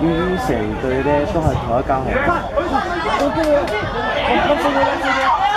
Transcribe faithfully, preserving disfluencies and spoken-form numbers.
於成隊咧都係同一間學校。